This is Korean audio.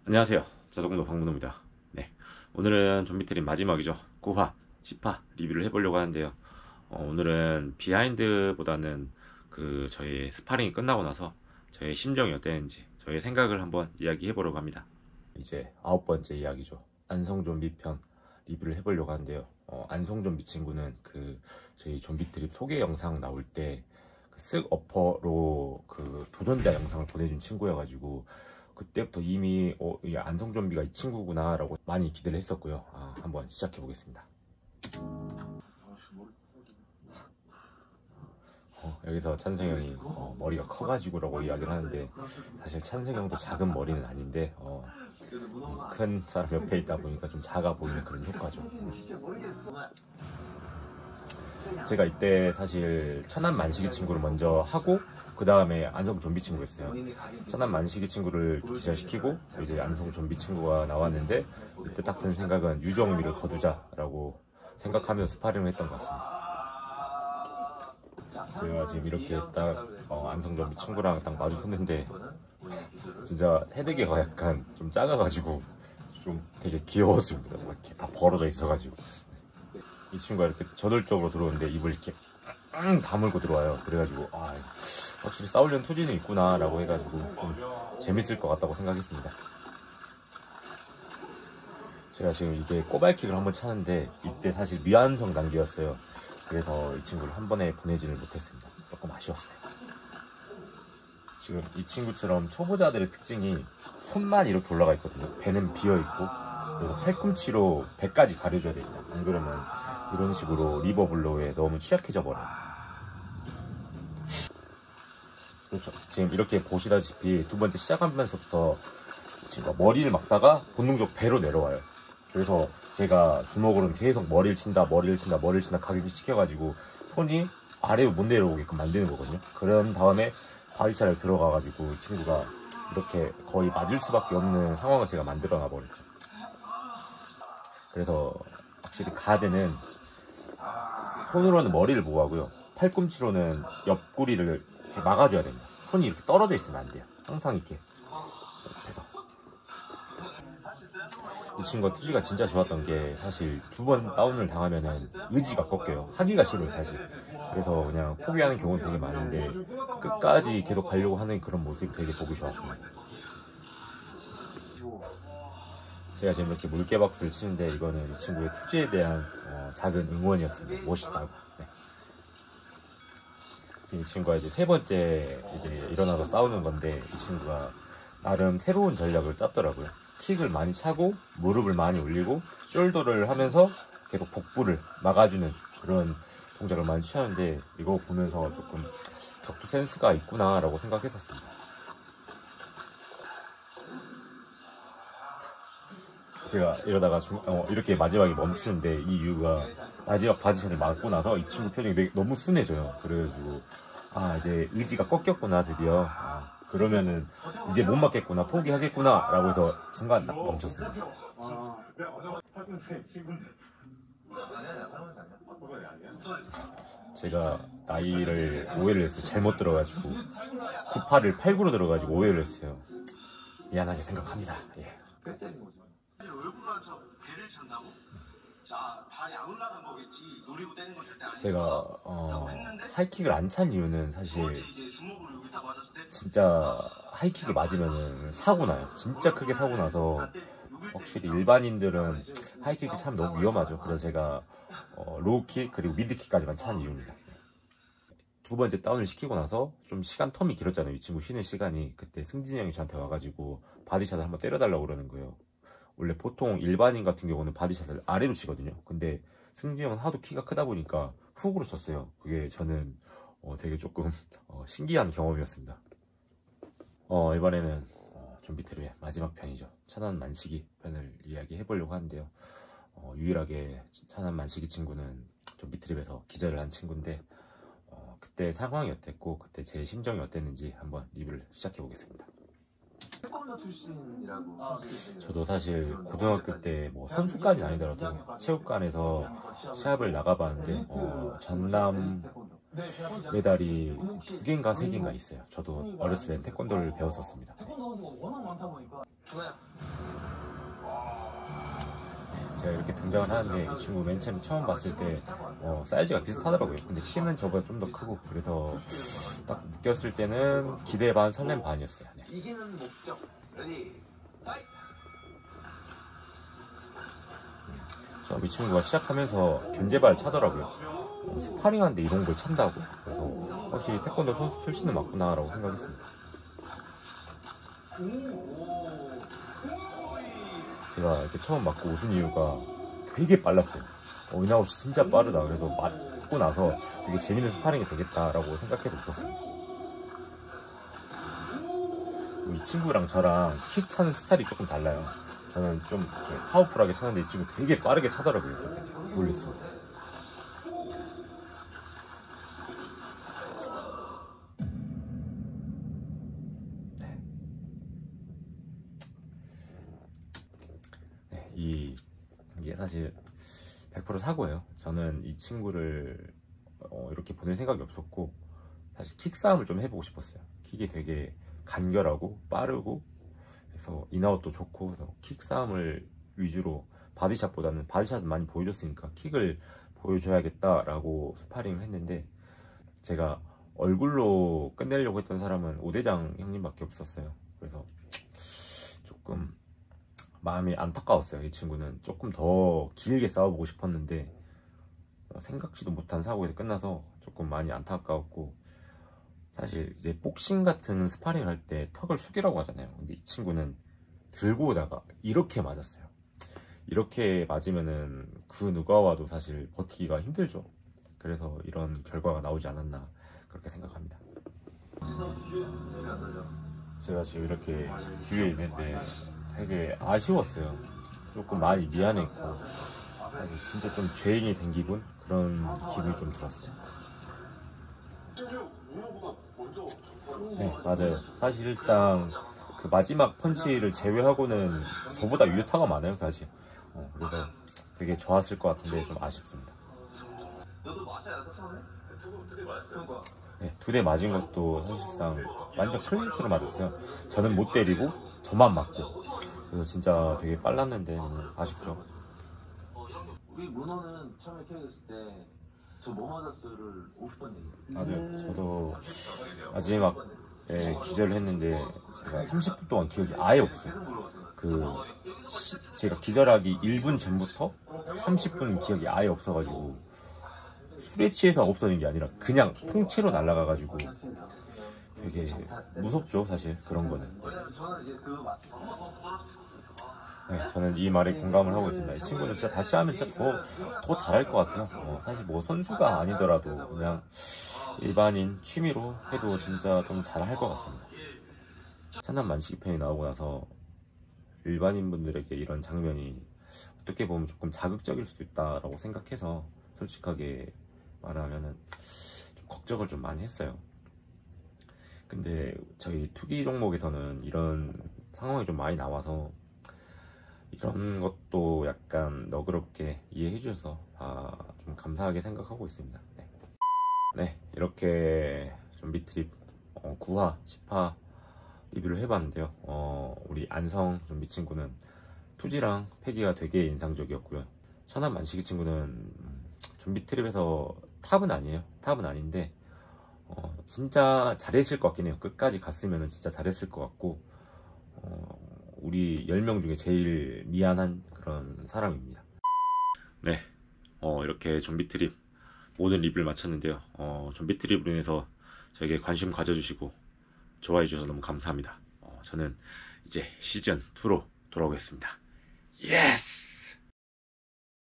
안녕하세요. 자동도 박문호입니다. 네, 오늘은 좀비 트림 마지막이죠. 9화, 10화 리뷰를 해보려고 하는데요. 오늘은 비하인드보다는 저희 스파링이 끝나고 나서 저의 심정이 어땠는지, 저의 생각을 한번 이야기해보려고 합니다. 이제 9번째 이야기죠. 안성 좀비 편 리뷰를 해보려고 하는데요. 안성 좀비 친구는 저희 좀비 트립 소개 영상 나올 때 쓱 어퍼로 도전자 영상을 보내준 친구여가지고 그때부터 이미 이 안성 좀비가 이 친구구나 라고 많이 기대를 했었고요. 한번 시작해 보겠습니다. 여기서 찬승 형이 머리가 커가지고 라고 이야기를 하는데, 사실 찬승 형도 작은 머리는 아닌데 큰 사람 옆에 있다 보니까 좀 작아 보이는 그런 효과죠. 제가 이때 사실 천안 만식이 친구를 먼저 하고 그 다음에 안성 좀비 친구였어요. 천안 만식이 친구를 기절시키고 이제 안성 좀비 친구가 나왔는데, 이때 딱 든 생각은 유정미를 거두자라고 생각하면서 스파링을 했던 것 같습니다. 제가 지금 이렇게 딱 안성 좀비 친구랑 딱 마주섰는데 진짜 헤드기가 약간 좀 작아가지고 좀 되게 귀여웠습니다. 막 이렇게 다 벌어져 있어가지고 이 친구가 이렇게 저돌적으로 들어오는데 입을 이렇게 다물고 들어와요. 그래가지고 확실히 싸우려는 투지는 있구나 라고 해가지고 좀 재밌을 것 같다고 생각했습니다. 제가 지금 이게 꼬발킥을 한번 차는데 이때 사실 미완성 단계였어요. 그래서 이 친구를 한 번에 보내지를 못했습니다. 조금 아쉬웠어요. 지금 이 친구처럼 초보자들의 특징이 손만 이렇게 올라가 있거든요. 배는 비어있고, 그리고 팔꿈치로 배까지 가려줘야 됩니다. 안 그러면 이런 식으로 리버블로우에 너무 취약해져 버려요. 그렇죠. 지금 이렇게 보시다시피 두 번째 시작하면서부터 이 친구가 머리를 막다가 본능적으로 배로 내려와요. 그래서 제가 주먹으로는 계속 머리를 친다 가격이 시켜가지고 손이 아래로 못 내려오게끔 만드는 거거든요. 그런 다음에 바리차를 들어가가지고 이 친구가 이렇게 거의 맞을 수밖에 없는 상황을 제가 만들어 놔버렸죠. 그래서 확실히 가드는 손으로는 머리를 보호하고요, 팔꿈치로는 옆구리를 이렇게 막아줘야 됩니다. 손이 이렇게 떨어져 있으면 안 돼요. 항상 이렇게 옆에서. 이 친구가 투지가 진짜 좋았던 게, 사실 두 번 다운을 당하면은 의지가 꺾여요. 하기가 싫어요 사실. 그래서 그냥 포기하는 경우는 되게 많은데 끝까지 계속 가려고 하는 그런 모습이 되게 보기 좋았습니다. 제가 지금 이렇게 물개박수를 치는데 이거는 이 친구의 투지에 대한 작은 응원이었습니다. 멋있다고. 네. 지금 이 친구가 이제 세 번째 일어나서 싸우는 건데, 이 친구가 나름 새로운 전략을 짰더라고요. 킥을 많이 차고 무릎을 많이 올리고 숄더를 하면서 계속 복부를 막아주는 그런 동작을 많이 취하는데, 이거 보면서 조금 격투 센스가 있구나 라고 생각했었습니다. 제가 이러다가 이렇게 마지막에 멈추는데, 이 이유가 마지막 바디샷을 맞고 나서 이 친구 표정이 너무 순해져요. 그래가지고 이제 의지가 꺾였구나 드디어. 그러면은 이제 못 맞겠구나, 포기하겠구나 라고 해서 순간 딱 멈췄습니다. 제가 나이를 오해를 했어요. 잘못 들어가지고 98을 89로 들어가지고 오해를 했어요. 미안하게 생각합니다. 예. 제가 하이킥을 안 찬 이유는 사실 진짜 하이킥을 맞으면은 사고 나요. 진짜 크게 사고 나서 확실히 일반인들은 하이킥을 차면 너무 위험하죠. 그래서 제가 로우킥 그리고 미드킥까지만 찬 이유입니다. 두 번째 다운을 시키고 나서 좀 시간 텀이 길었잖아요. 이 친구 쉬는 시간이. 그때 승진이 형이 저한테 와가지고 바디샷을 한번 때려달라고 그러는 거예요. 원래 보통 일반인 같은 경우는 바디샷을 아래로 치거든요. 근데 승진이 형은 하도 키가 크다 보니까 훅으로 쳤어요. 그게 저는 되게 조금 신기한 경험이었습니다. 이번에는 좀비 트립의 마지막 편이죠. 천안 만식이 편을 이야기해보려고 하는데요. 유일하게 천안 만식이 친구는 좀비 트립에서 기절을 한 친구인데, 그때 상황이 어땠고 그때 제 심정이 어땠는지 한번 리뷰를 시작해 보겠습니다. 태권도 출신이라고. 저도 사실 고등학교 때 뭐 선수까지는 아니더라도 체육관에서 시합을 나가봤는데 전남 메달이 2개인가 3개인가 있어요. 저도 어렸을 때 태권도를 배웠었습니다. 태권도 선수가 워낙 많다 보니까. 제가 이렇게 등장을 하는데 이 친구 맨 처음 봤을 때 사이즈가 비슷하더라고요. 근데 키는 저보다 좀 더 크고, 그래서 딱 느꼈을 때는 기대 반 설렘 반이었어요. 네. 이기는 목적. 레디. 처음 이 친구가 시작하면서 견제발 차더라고요. 스파링하는데 이런 걸 찬다고? 그래서 확실히 태권도 선수 출신은 맞구나 라고 생각했습니다. 제가 이렇게 처음 맞고 웃은 이유가 되게 빨랐어요. 이나우치 진짜 빠르다. 그래서 맞고 나서 되게 재밌는 스파링이 되겠다라고 생각해서 웃었습니다. 이 친구랑 저랑 킥 차는 스타일이 조금 달라요. 저는 좀 파워풀하게 차는데 이 친구 되게 빠르게 차더라고요. 놀랐습니다. 이게 사실 100% 사고예요. 저는 이 친구를 이렇게 보낼 생각이 없었고, 사실 킥 싸움을 좀 해보고 싶었어요. 킥이 되게 간결하고 빠르고, 그래서 인아웃도 좋고, 그래서 킥 싸움을 위주로 바디샷보다는 바디샷은 많이 보여줬으니까 킥을 보여줘야겠다라고 스파링을 했는데, 제가 얼굴로 끝내려고 했던 사람은 오대장 형님밖에 없었어요. 그래서 조금 마음이 안타까웠어요. 이 친구는 조금 더 길게 싸워보고 싶었는데 생각지도 못한 사고에서 끝나서 조금 많이 안타까웠고, 사실 이제 복싱 같은 스파링 할 때 턱을 숙이라고 하잖아요. 근데 이 친구는 들고 오다가 이렇게 맞았어요. 이렇게 맞으면은 그 누가 와도 사실 버티기가 힘들죠. 그래서 이런 결과가 나오지 않았나 그렇게 생각합니다. 제가 지금 이렇게 뒤에 있는데 되게 아쉬웠어요. 조금 많이 미안했고, 진짜 좀 죄인이 된 기분? 그런 기분이 좀 들었어요. 네, 맞아요. 사실상 그 마지막 펀치를 제외하고는 저보다 유효타가 많아요, 사실. 그래서 되게 좋았을 것 같은데 좀 아쉽습니다. 네, 2대 맞은 것도 사실상 완전 클린트로 맞았어요. 저는 못 때리고 저만 맞고, 그래서 진짜 되게 빨랐는데 아쉽죠. 우리 문어는 처음에 케어했을 때 저 뭐 맞았어를 50번 얘기해요. 맞아요. 저도 마지막에 기절을 했는데 제가 30분 동안 기억이 아예 없어요. 제가 기절하기 1분 전부터 30분 기억이 아예 없어가지고, 술에 취해서 없어진 게 아니라 그냥 통째로 날아가가지고 되게 무섭죠, 사실 그런 거는. 네, 저는 이 말에 공감을 하고 있습니다. 이 친구는 진짜 다시 하면 진짜 더 잘할 것 같아요. 사실 뭐 선수가 아니더라도 그냥 일반인 취미로 해도 진짜 좀 잘할 것 같습니다. 천안 만식이 편이 나오고 나서 일반인 분들에게 이런 장면이 어떻게 보면 조금 자극적일 수도 있다라고 생각해서 솔직하게 말하면은 좀 걱정을 좀 많이 했어요. 근데 저희 투기 종목에서는 이런 상황이 좀 많이 나와서 이런 것도 약간 너그럽게 이해해 주셔서 좀 감사하게 생각하고 있습니다. 네, 이렇게 좀비 트립 9화, 10화 리뷰를 해봤는데요. 우리 안성 좀비 친구는 투지랑 패기가 되게 인상적이었고요. 천안 만식이 친구는 좀비 트립에서 탑은 아니에요. 탑은 아닌데 진짜 잘했을 것 같긴 해요. 끝까지 갔으면 진짜 잘했을 것 같고, 우리 10명 중에 제일 미안한 그런 사람입니다. 네, 이렇게 좀비 트립 모든 리뷰를 마쳤는데요. 좀비 트립으로 인해서 저에게 관심 가져주시고 좋아해 주셔서 너무 감사합니다. 저는 이제 시즌2로 돌아오겠습니다. 예스!